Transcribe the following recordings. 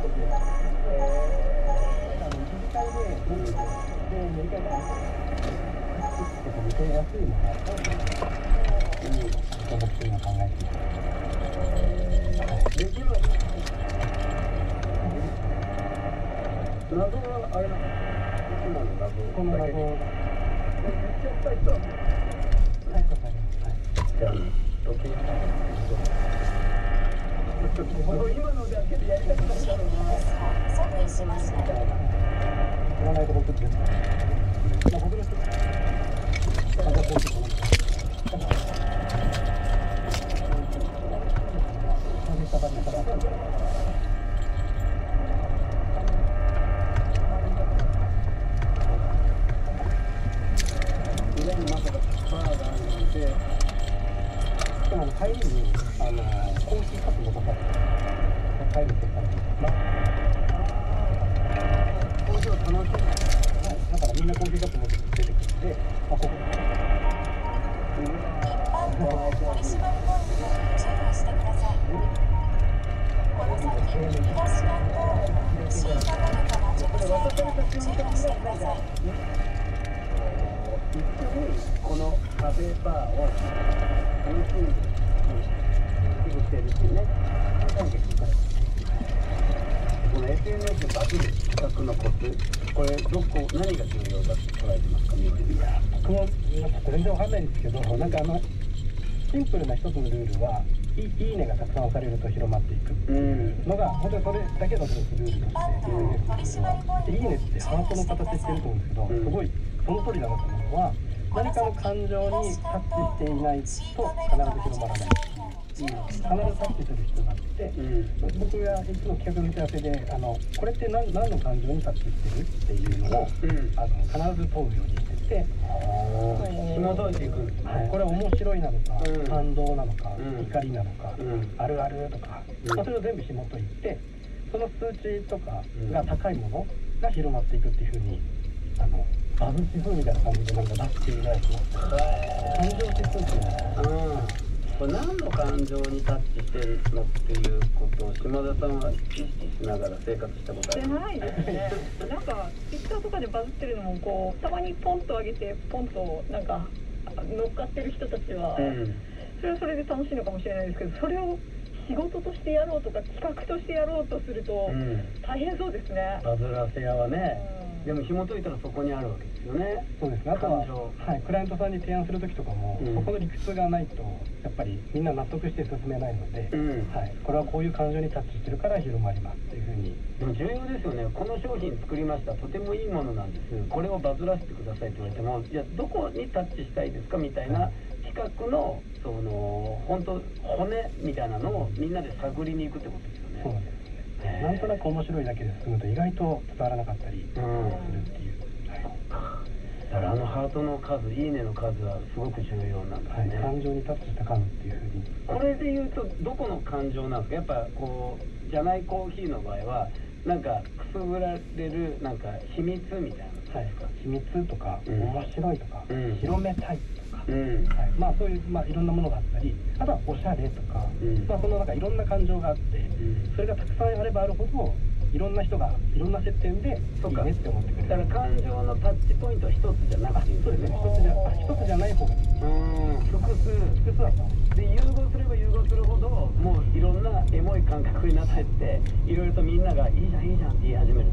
シンプルな一つのルールは、いいねがたくさん押されると広まっていくっていうのが、本当にそれだけのルールとして、いいねってハートの形してると思うんですけど、すごいその通りだなと思うのは、何かの感情にタッチしていないと必ず広まらない。必ずタッチする人があって、僕がいつも企画の打ち合わせでこれって何の感情にタッチしてるっていうのを、必ず問うようにしてて、 紐解いていく、 これ面白いなのか、感動なのか、怒りなのか、あるあるとか、それを全部紐解いて、その数値とかが高いものが広まっていくっていうふうにバズ指数みたいな感じでなんか出していただいてます。感情指数っていうこれ何の感情にタッチしてるのっていうことを島田さんは意識しながら生活したことある？ してないですね。なんかツイッターとかでバズってるのもこうたまにポンと上げてポンとなんか乗っかってる人たちは、それはそれで楽しいのかもしれないですけど、それを仕事としてやろうとか企画としてやろうとすると大変そうですね。 バズらせ屋はね。でも紐解いたらそこにあるわけですよね。 そうですね。あとは、クライアントさんに提案する時とかも、そこの理屈がないとやっぱりみんな納得して進めないので、これはこういう感情にタッチしてるから広まりますっていうふうに。 でも重要ですよね。この商品作りました、とてもいいものなんです、これをバズらせてくださいって言われても、じゃあどこにタッチしたいですかみたいな企画のその本当骨みたいなのをみんなで探りに行くってことですよね。 そうなんです。なんとなく面白いだけで進むと意外と伝わらなかったりするっていう。 だからハートの数、いいねの数はすごく重要なんですね。 感情にタッチした数っていうふうに。 これで言うとどこの感情なんですか？やっぱこうじゃないコーヒーの場合はなんかくすぐられるなんか秘密みたいなのですか？ 秘密とか、面白いとか、広めたいとか、そういういろんなものがあったり、あとはおしゃれとか、そのなんかいろんな感情があって、それがたくさんあればあるほどいろんな人がいろんな接点でいいねって思ってくれる。 だから感情のタッチポイントは一つじゃなくていいんですね。 一つじゃない方がいい。 複数だと。で融合すれば融合するほどもういろんなエモい感覚になってっていろいろとみんながいいじゃんいいじゃんって言い始める。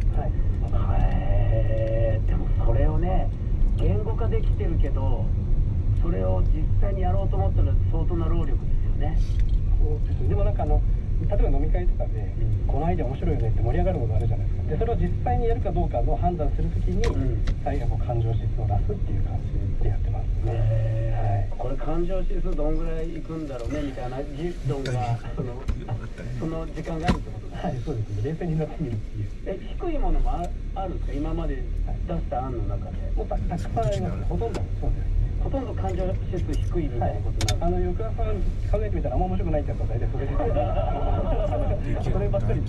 でもそれをね言語化できてるけどそれを実際にやろうと思ったら相当な労力ですよね。 そうです。でもなんか例えば飲み会とかで、このアイデア面白いよねって盛り上がるものがあるじゃないですか。でそれを実際にやるかどうかの判断するときに、最後感情指数を出すっていう感じでやってますね。 これ感情指数どんぐらいいくんだろうねみたいな議論がその時間があるってことですか？ そうですね。冷静になってみるっていう。 低いものもあるんですか？今まで出した案の中で。 もうたくさんあります。ほとんどそうです。 ほとんど感情指数低いみたいなことなんです。 翌朝考えてみたらあんま面白くないってやつは大体それでそればっかり。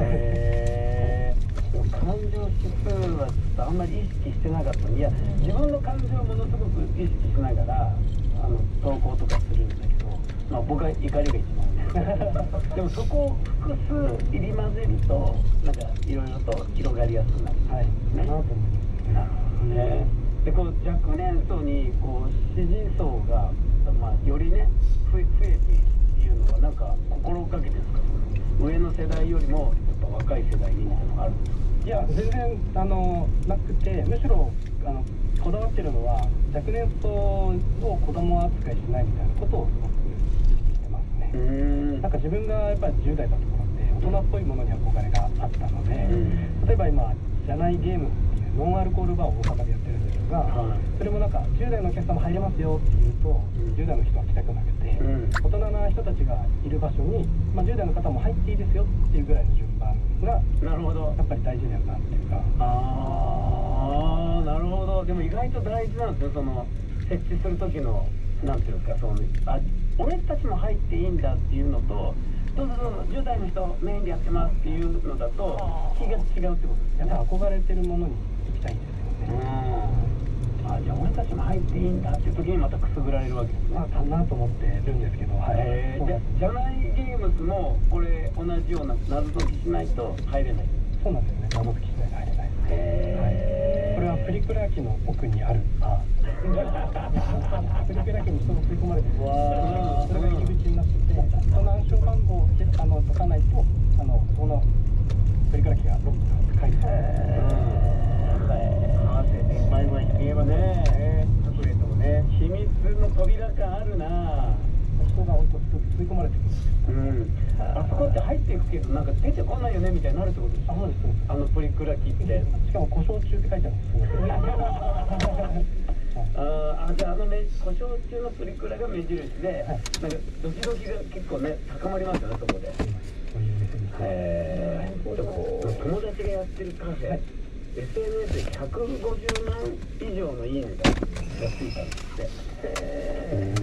感情指数はちょっとあんまり意識してなかったのに、いや自分の感情をものすごく意識しながら投稿とかするんだけど、僕は怒りが一番でもそこを複数入り混ぜるとなんかいろいろと広がりやすくなる。 はい、かなと思いますね。 なるほどね。でこう若年層にこう支持層が、まあ、よりね増えているのはなんか心がけてるんですか？上の世代よりもやっぱ若い世代にみたいなのがあるんですか？ いや全然なくて、むしろこだわってるのは若年層を子供扱いしないみたいなことをすごく意識してますね。なんか自分がやっぱり10代だった頃って大人っぽいものに憧れがあったので、例えば今じゃないゲームっていうノンアルコールバーを大阪でやってるんですが、それもなんか10代のお客様入れますよって言うと、10代の人は来たくなくて、大人な人たちがいる場所に、まあ、10代の方も入っていいですよっていうぐらいの順番がなるほどやっぱり大事だなっていうか。 ああ、なるほど。でも意外と大事なんですよ、その設置する時のなんていうんですか、その俺たちも入っていいんだっていうのと、どうぞどうぞ10代の人メインでやってますっていうのだと気が違うってことですよね。 憧れてるものに行きたいんですよね。 あ、じゃあ俺たちも入っていいんだっていう時にまたくすぐられるわけですね。 かなと思ってるんですけど、はい。 じゃないゲームズもこれ同じような謎解きしないと入れない。 そうなんですよね。謎解きしないと入れないですね。これはプリクラ機の奥にある。プリクラ機に人が吸い込まれてる。それが入り口になってて、その暗証番号を解かないとそのプリクラ機がロックされて解除される。 前々に見えますね。隠れてもね、秘密の扉感あるな。 人が吸い込まれてくる。 あそこって入っていくけどなんか出てこないよねみたいになるってことですか？ そうですそうです。 プリクラ機って。 しかも故障中って書いてあるんですよ。 じゃあ故障中のプリクラが目印で、なんかドキドキが結構ね高まりますよね、そこで。 そういう目線にして。 友達がやってるカフェ、SNS で150万以上のいいねがついたんですって。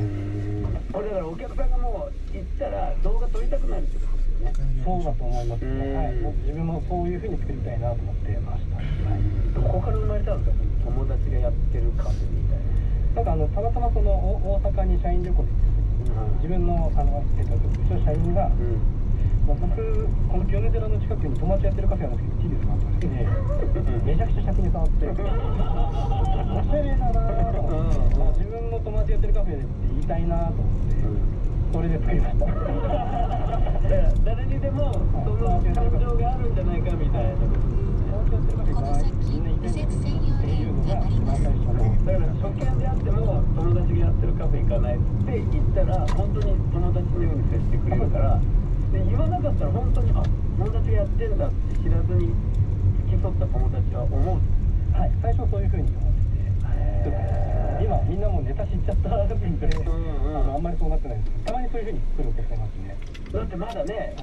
これだからお客さんがもう行ったら動画撮りたくなるってことですよね。 そうだと思いますね。はい。自分もそういう風に作りたいなと思ってました。 どこから生まれたんですか、友達がやってるカフェみたいな。 なんかたまたまその大阪に社員旅行で行ってる時に、自分のうちの社員が、僕この清水寺の近くに友達やってるカフェあるんですけどいいですかって言われて、めちゃくちゃ尺に触っておしゃれだなと思って、自分も友達やってるカフェでって言いたいなと思って、それで作りました。 誰にでもその感情があるんじゃないかみたいな。 友達やってるカフェがみんな行きたいっていうのが一番最初の。 だから初見であっても友達がやってるカフェ行かないって言ったら本当に友達のように接してくれるから。で言わなかったら本当に友達がやってんだって知らずに付き添った友達は思う。 はい、最初そういう風に思ってて、今みんなもうネタ知っちゃったんで、あんまりそうなってないんですけど、たまにそういう風に来るお客さんいますね。 だってまだね、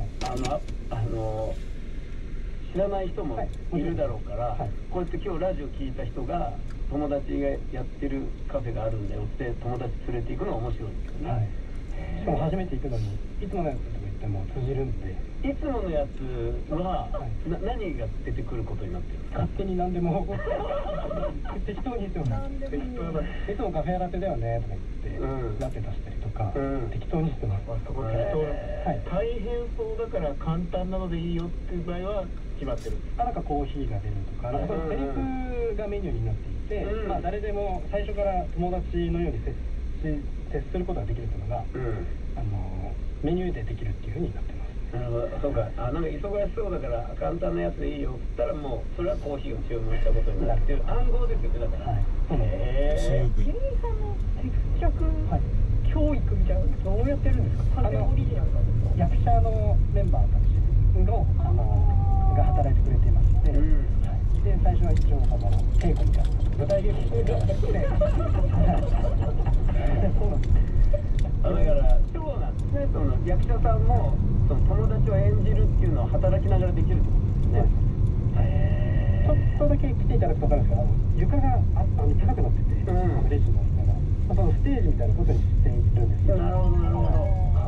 知らない人もいるだろうから、こうやって今日ラジオ聞いた人が友達がやってるカフェがあるんだよって友達連れて行くのは面白いですよね。 しかも初めて行くのにいつものやつとか言っても通じるんで。 いつものやつは、何が出てくることになってるんですか？ 勝手に何でも適当に言ってます。いつもカフェラテだよねとか言って、ラテ出したりとか、適当にしてます。 そこ適当。大変そうだから簡単なのでいいよっていう場合は決まってる。 なんかコーヒーが出るとか、セリフがメニューになっていて、まあ誰でも最初から友達のように接することができるというのが、メニューでできるっていうふうになってます。 なるほど、そうか。なんか忙しそうだから簡単なやつでいいよって言ったらもうそれはコーヒーを注文したことになってる暗号ですよね、だから。 芸人さんの接客教育みたいなのどうやってるんですか？完全オリジナルなんですか？ 役者のメンバーたちが働いてくれていまして、で最初は一応稽古みたいな舞台稽古でそうなんです。 だからそうなんですね。その役者さんもその友達を演じるっていうのを働きながらできるってことですね。 ちょっとだけ来ていただくと分かるんですけど、床が高くなってて、レジの床が、そのステージみたいなことにしているんですよ。 なるほどなるほど。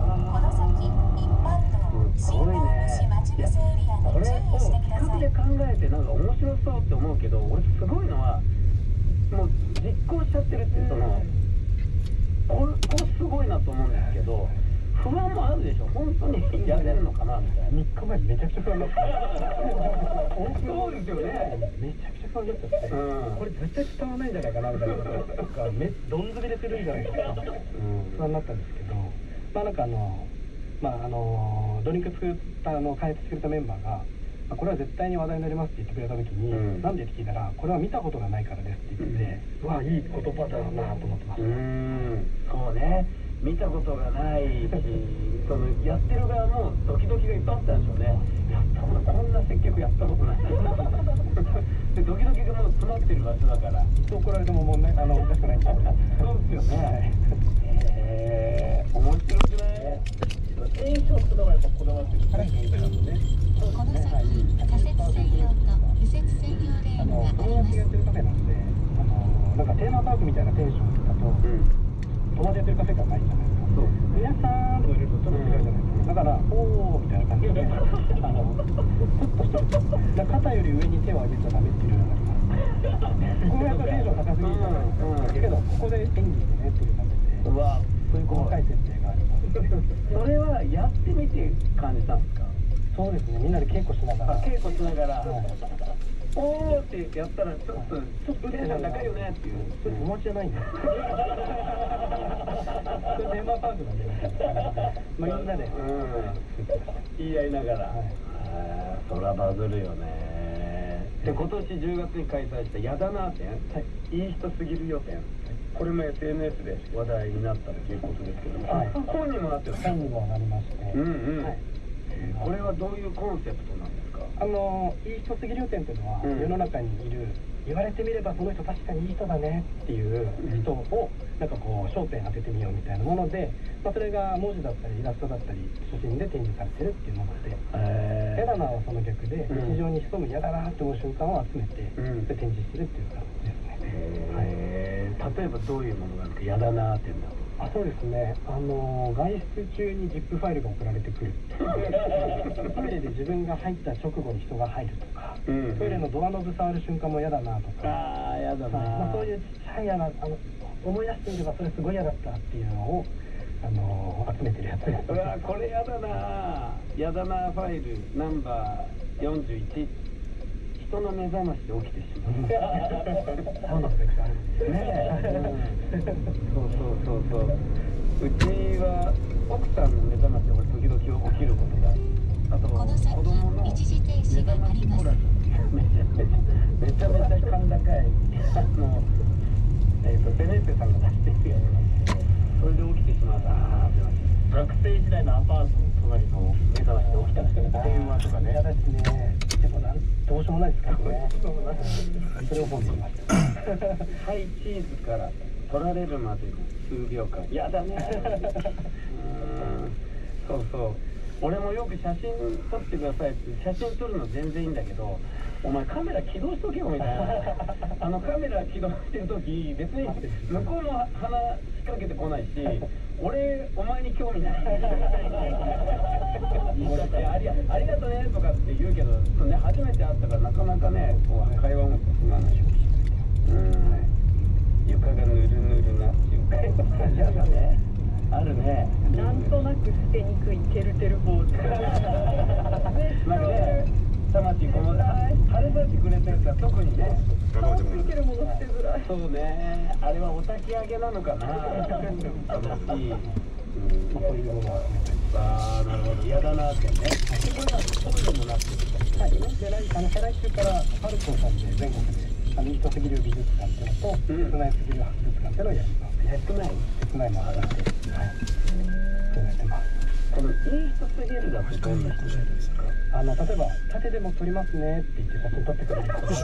すごいね。これを企画で考えてなんか面白そうって思うけど、俺すごいのはもう実行しちゃってるっていうそのこれすごいなと思うんですけど、 不安もあるでしょ。本当にやれるのかなみたいな。 3日前めちゃくちゃ不安だった。 そうですよね。 めちゃくちゃ不安になっちゃって、これ絶対伝わらないんじゃないかなみたいなことがどんずびでするんじゃないかな不安になったんですけど、なんかドリンク作った開発してくれたメンバーが、これは絶対に話題になりますって言ってくれた時に、なんでって聞いたら、これは見たことがないからですって言ってて、うわ、いい言葉だなと思ってました。 そうね、見たことがないし、そのやってる側もドキドキがいっぱいあったんでしょうね。やったこと、こんな接客やったことないで、ドキドキがもう詰まってる場所だから、 いつ怒られてももうね、おかしくないんですよ。 そうですよね。面白くない？ テンションとかはやっぱこだわってるからいいんだよね。 この先、左折専用と右折専用レーンがあり友達がやってるカフェなんで、なんかテーマパークみたいなテンションだと、友達やってるカフェ感ないじゃないですか。 そう。 皆さんとか入れるとちょっと違うじゃないですか。だから、おーみたいな感じで、ちょっとしてる。肩より上に手を上げちゃダメっていうルールがあります。ここがやっぱテンション高すぎるじゃないですか。けど、ここで演技でねっていう感じで、 うわ、 そういう細かい設定があります。 それはやってみて感じたんですか？ そうですね、みんなで稽古しながら。 稽古しながら、おーってやったら、ちょっとテンション高いよねっていう。 それ友達じゃないんだよ。それテーマパークなんで、みんなで言い合いながら、そらバズるよね。で、今年10月に開催したやだな展、いい人すぎるよ展、これも SNS で話題になったっていうことですけども、本にもなってる。 本にもなりまして、 これはどういうコンセプトなんですか？ いい人すぎるよ展っていうのは、世の中にいる、言われてみればその人確かにいい人だねっていう人をなんかこう焦点当ててみようみたいなもので、それが文字だったりイラストだったり写真で展示されてるっていうもので、やだなはその逆で、日常に潜むやだなって思う瞬間を集めて、で展示してるっていう感じですね。 例えばどういうものなんですか？やだなってんだ。 そうですね、外出中に ZIP ファイルが送られてくるトイレで自分が入った直後に人が入るとか、トイレのドアノブ触る瞬間も嫌だなとか、 やだな、 そういうちっちゃい嫌な思い出していればそれすごい嫌だったっていうのを集めてるやつです。 うわ、これやだな、やだなファイルナンバー41、人の目覚ましで起きてしまう。 サウナとかあるんですね。 そううちは奥さんの目覚ましで俺時々起きることが、あと子供の一時停止があります。 めちゃめちゃ甲高いベネッセさんが出してるやつなんで、それで起きてしまう。 学生時代のアパートの隣の目覚ましで起きたんですけど、電話とかね。 嫌ですね。でもどうしようもないですからね。それを本にしました。 はい、チーズから取られるまでの数秒間、やだね。そう俺もよく写真撮ってくださいって、写真撮るの全然いいんだけど、お前カメラ起動しとけよみたいな。カメラ起動してる時別に向こうも話しかけてこないし、俺お前に興味ない。ありがとねとかって言うけど、ね、初めて会ったからなかなかね、こう会話も進まない。床がぬるぬるなっていうかね、あるね。 なんとなく捨てにくいてるてるポーズ。 なんかね、魂こも晴れさせてくれたやつは特にね、 顔ついてるもの捨てづらい。 そうね、あれはお焚き上げなのかな。楽しい。 そういうものはなるほど、嫌だなってね。これがそういうのもなってる。 再来週からパルコーさんで全国でいい人すぎる美術館っていうのと、切ないすぎる博物館っていうのをやります。切ないもあるんで、そうやってます。 このいい人すぎるだとどんな人ですか？ 例えば縦でも撮りますねって言って写真撮ってくれる人。 いい人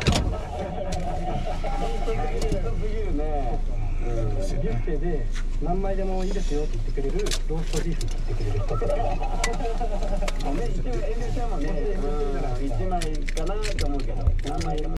すぎるね。 ビュッフェで何枚でもいいですよって言ってくれるローストビーフって言ってくれる人。 一応遠慮しちゃうもんね。1枚かなと思うけど、何枚でも